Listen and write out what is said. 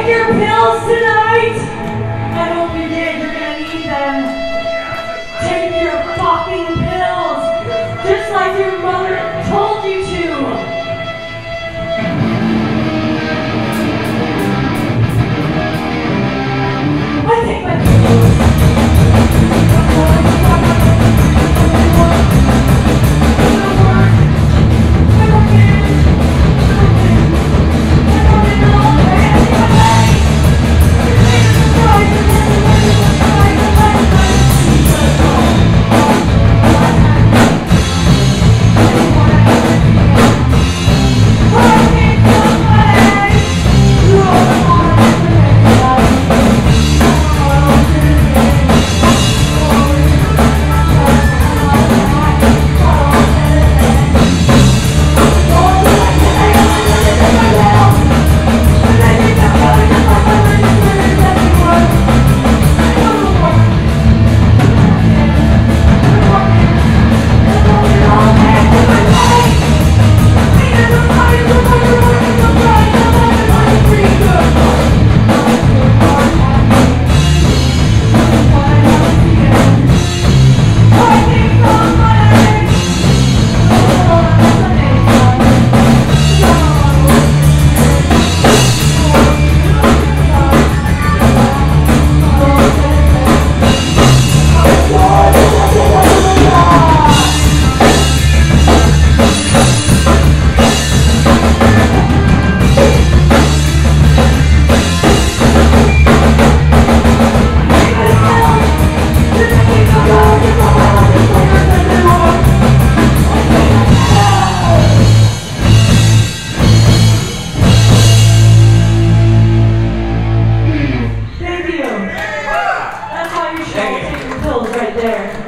take your pills tonight? I hope you did. You're gonna need them. Take your fucking pills, just like your mother told you to. I take my pills. Right there.